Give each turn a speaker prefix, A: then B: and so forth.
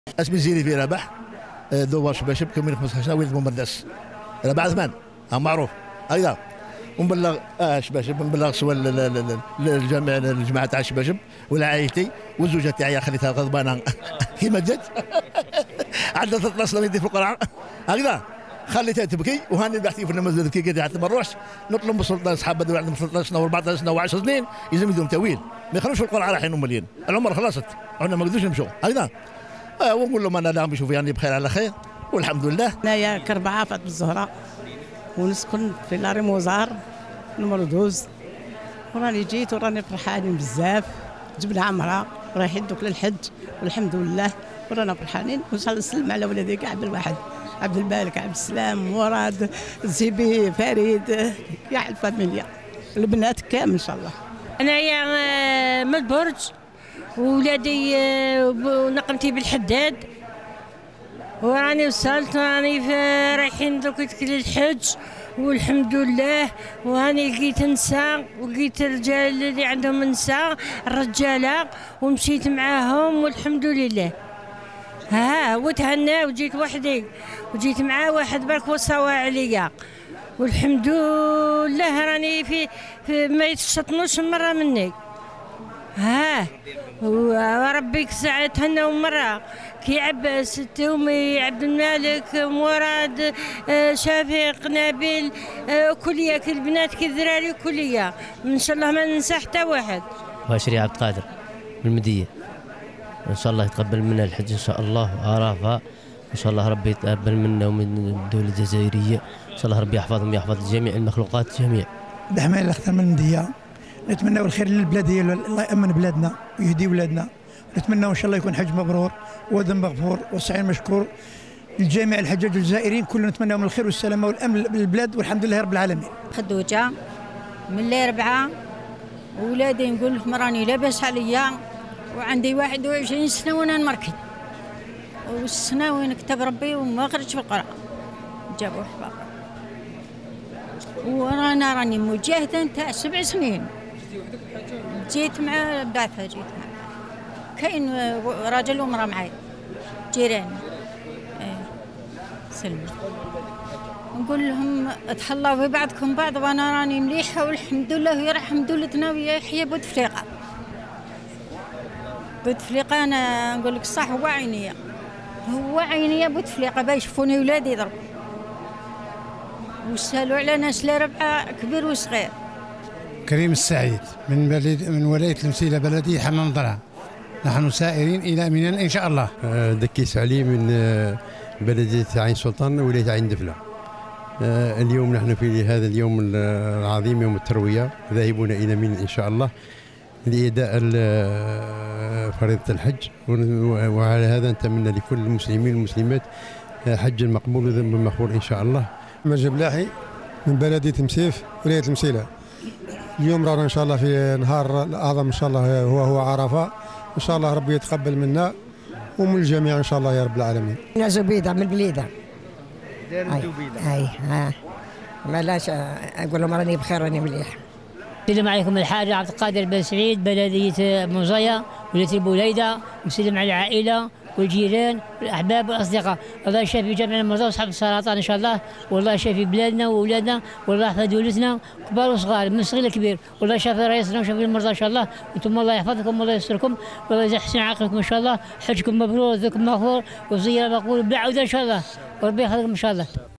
A: اسمي زيني في ربح دوار شباشب كمين 15 ولد ممدس ربع زمان معروف ايضا ونبلغ شباشب نبلغ سوا الجماعه تاع شباشب والعائلتي والزوجه تاعي خليتها غضبانه كيما جات عندها 13 سنه في القرعه هكذا خليتها تبكي وهاني بحثي في النماذج كي قاعد ما نروحش نطلب من السلطان اصحاب اللي عندهم 13 سنه و14 سنه و10 سنين يلزم يدهم تاويل ما يخلوش في القرعه رايحين مليين العمر خلصت عندنا ما قدروش نمشوا هكذا ونقول لهم انا لا نشوف يعني بخير على خير والحمد لله.
B: انايا كربعه فاطمه الزهراء ونسكن في لاري موزار نمر 12 وراني جيت وراني فرحانين بزاف جبنا عمره ورايحين دوك للحج والحمد لله ورانا فرحانين وان شاء الله نسلم على ولادي كاع عبد الواحد عبد الملك عبد السلام مراد زيبي فريد كاع الفاميليا البنات كامل ان شاء الله.
C: انايا من البرج وولادي نقمتي بالحداد وراني وصلت راني رايحين دوك للحج والحمد لله وهاني لقيت نساء ولقيت الرجال اللي عندهم نساء الرجاله ومشيت معاهم والحمد لله. وتهنى وجيت وحدي وجيت مع واحد برك وصاوا عليا والحمد لله راني في ما يتشطنوش مره مني. وربي ساعة تهنى مرة كي عباس تومي عبد الملك مراد شفيق نبيل كلية كي البنات كي الذراري كلية ان شاء الله ما ننسى حتى واحد.
D: واشري عبد القادر من المدية ان شاء الله يتقبل منا الحج ان شاء الله وعرفة ان شاء الله ربي يتقبل منا ومن الدولة الجزائرية ان شاء الله ربي يحفظهم يحفظ جميع المخلوقات جميع.
E: دحمان الاختار من المدية نتمنى الخير للبلاد ديالو الله يأمن بلادنا ويهدي ولادنا نتمنى ان شاء الله يكون حج مبرور وذنب مغفور وسعي مشكور لجميع الحجاج الجزائريين كلنا نتمنى لهم الخير والسلامه والامن بالبلاد والحمد لله رب العالمين.
F: خدوجه من اللي 4 ولادي نقول لهم راني لاباس عليا وعندي 21 سنه وانا نمركي والسنه وين كتب ربي وما خرجت في القرعه جابوا حباب وانا راني مجاهده نتاع 7 سنين جيت مع بعثه جيت مع كاين راجل ومراه معايا جيراني سلمي نقول لهم تهلاو في بعضكم بعض وانا راني مليحه والحمد لله ويرحم دولتنا ويحيى بوتفليقه. بوتفليقه انا نقول لك صح هو عينيا بوتفليقه باش يشوفوني ولادي يضربوا وسالوا على ناس لا 4 كبير وصغير.
G: كريم السعيد من ولاية المسيلة بلدية حمام ضرع نحن سائرين إلى منى إن شاء الله.
H: دكيس علي من بلدية عين سلطان ولاية عين دفلة. اليوم نحن في هذا اليوم العظيم يوم التروية ذاهبون إلى منى إن شاء الله لإداء فريضة الحج وعلى هذا نتمنى لكل المسلمين والمسلمات حج مقبول وذنب مغفور إن شاء الله.
I: مجب لاحي من بلدية مسيف ولاية المسيلة. اليوم رانا ان شاء الله في نهار الاعظم ان شاء الله هو عرفه ان شاء الله ربي يتقبل منا ومن الجميع ان شاء الله يا رب العالمين.
B: انا زبيده من البليده.
J: دار زبيده.
B: اي مالاش اقول لهم راني بخير راني مليح.
K: السلام عليكم الحاج عبد القادر بن سعيد بلديه منزيه ولايه البوليده مسلم على العائله والجيران والاحباب والاصدقاء. الله يشافي جميع المرضى واصحاب السرطان ان شاء الله والله يشافي بلادنا واولادنا والله يحفظ دولتنا كبار وصغار من صغير لكبير والله يشافي رئيسنا ويشافي المرضى ان شاء الله وانتم الله يحفظكم والله يستركم والله يحسن عاقبكم ان شاء الله حجكم مبرور وذكم مغفور وزياره مقبول بلا عوده ان شاء الله وربي يحفظكم ان شاء الله.